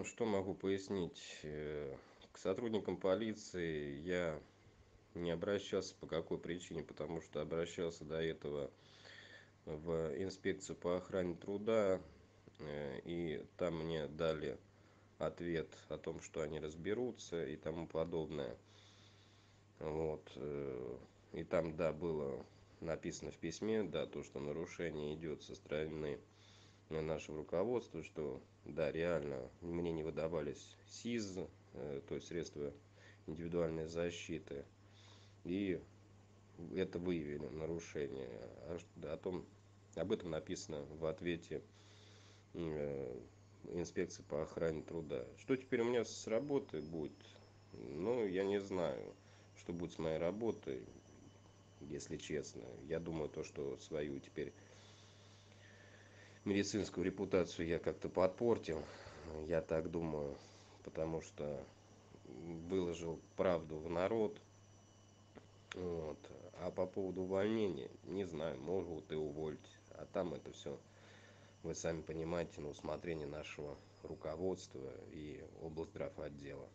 что могу пояснить? К сотрудникам полиции я не обращался по какой причине, потому что обращался до этого в инспекцию по охране труда, и там мне дали ответ о том, что они разберутся и тому подобное. Вот. И там, да, было написано в письме, да, то, что нарушение идет со стороны нашего руководства, что, да, реально мне не выдавались СИЗ, то есть средства индивидуальной защиты, и это выявили нарушение. Об этом написано в ответе инспекции по охране труда. Что теперь у меня с работой будет? Ну, я не знаю, что будет с моей работой, если честно. Я думаю, то, что свою теперь медицинскую репутацию я как-то подпортил. Я так думаю, потому что выложил правду в народ. Вот. А по поводу увольнения, не знаю, могут и уволить. А там это все, вы сами понимаете, на усмотрение нашего руководства и облздравотдела.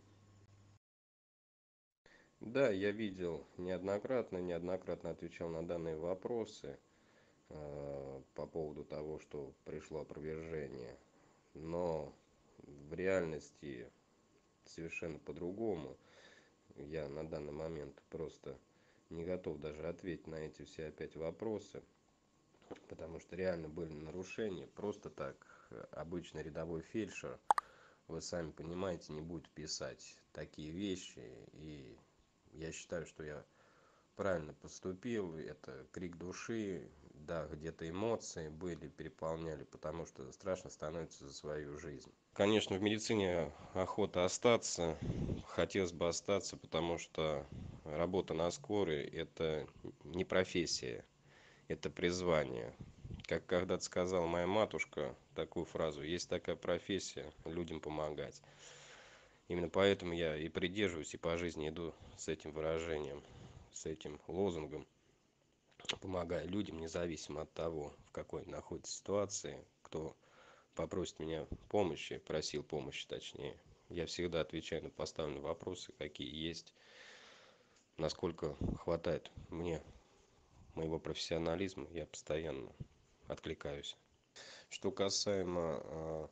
Да, я видел неоднократно отвечал на данные вопросы по поводу того, что пришло опровержение. Но в реальности совершенно по-другому. Я на данный момент просто не готов даже ответить на эти все опять вопросы, потому что реально были нарушения. Просто так обычный рядовой фельдшер, вы сами понимаете, не будет писать такие вещи. И я считаю, что я правильно поступил. Это крик души. Да, где-то эмоции были, переполняли, потому что страшно становится за свою жизнь. Конечно, в медицине охота остаться, хотелось бы остаться, потому что работа на скорой – это не профессия, это призвание. Как когда-то сказала моя матушка такую фразу: есть такая профессия – людям помогать. Именно поэтому я и придерживаюсь, и по жизни иду с этим выражением, с этим лозунгом, помогая людям, независимо от того, в какой они находятся ситуации, кто попросит меня помощи, просил помощи точнее. Я всегда отвечаю на поставленные вопросы, какие есть, насколько хватает мне моего профессионализма, я постоянно откликаюсь. Что касаемо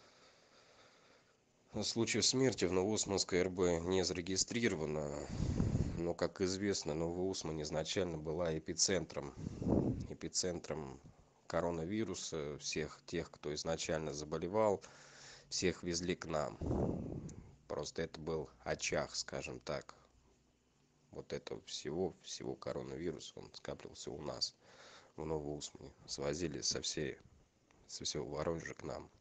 случаев смерти в Новоусманской РБ не зарегистрировано, но, как известно, Новоусмань изначально была эпицентром коронавируса. Всех тех, кто изначально заболевал, всех везли к нам. Просто это был очаг, скажем так, вот этого всего коронавируса. Он скапливался у нас в Новоусмане. Свозили со всего Воронежа к нам.